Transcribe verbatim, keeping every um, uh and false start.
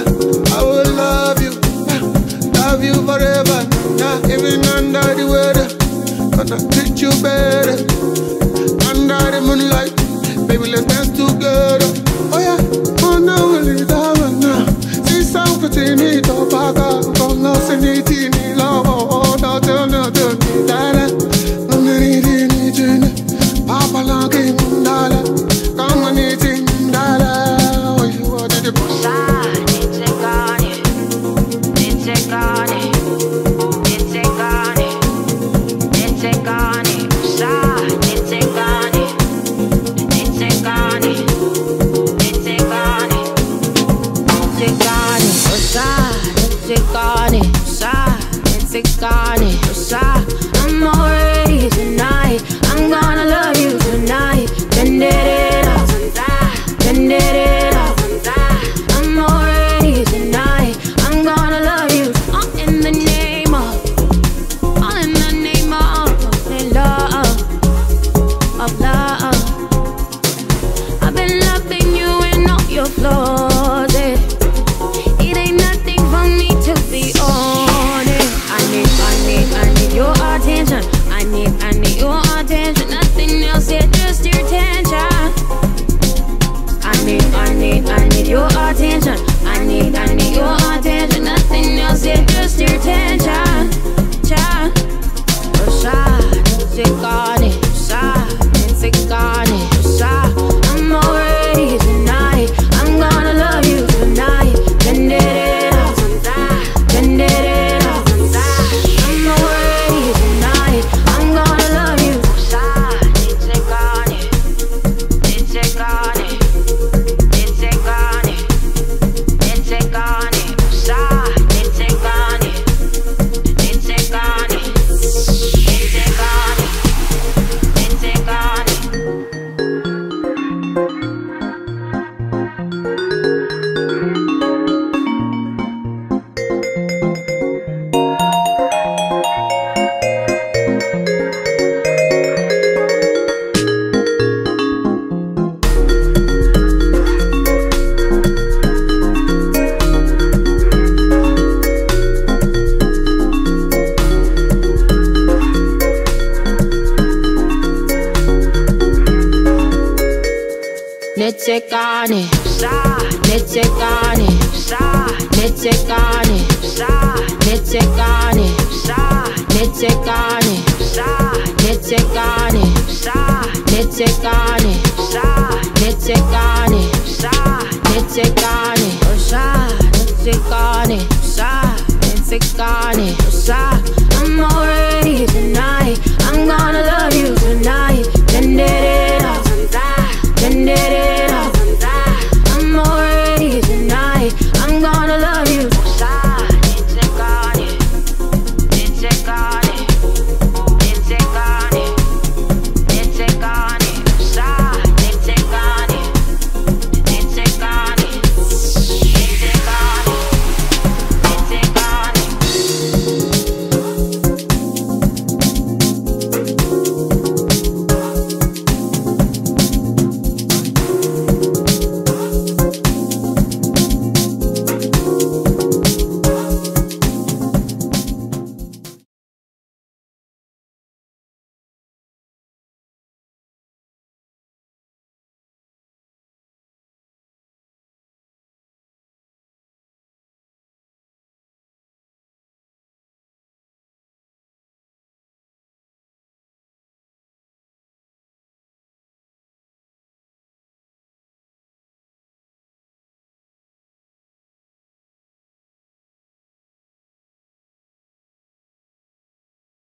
I will love you, love you forever. Nah, even under the weather, gonna treat you better. Under the moonlight, baby, let's dance together. Oh yeah, oh no, we'll leave that one now. See something in it, oh, back up, come now, see it in it, love, oh, no, no, no, no, no, I'm in it, Papa, long game, Dala, come on, it's in Dala. Oh, you are the boss. It's a gun, it's a gun, it's a gun, it's a gun, it's a gun, it's a gun, it's a gun, it's a gun, it's a gun, it's a I'm already tonight. I'm gonna love you tonight. Bend it up, bend it up. I'm already tonight. I'm gonna love you. All in the name of, all in the name of, of love, of love. I've been loving you and all your flaws. Eh? It ain't nothing for me to be on it. I need, I need, I need your attention. I need, I need your attention. Nothing else, yeah, just your attention. I need, I need, I need your attention. I need, I need your attention. Nothing else, yeah, just your attention. Cha, oh, Sha, it's a gun, Sha, it's a gun, Sha. I'm already tonight. I'm gonna love you tonight. Bend it up, bend it up. I'm already tonight. I'm gonna love you. Sha, it's a gun, it's a gun, it's a gun, it's a gun. Sha, it's a gun, it's a gun, it's a gun, it's a gun. Netsekane, Sha, Netsekane, Sha, Netsekane, Sha, Netsekane, Sha, Netsekane, Sha, Netsekane, Sha, Netsekane, Sha, Netsekane, Sha, Netsekane, oh Sha, Netsekane, Sha, Netsekane, oh Sha. I'm already tonight.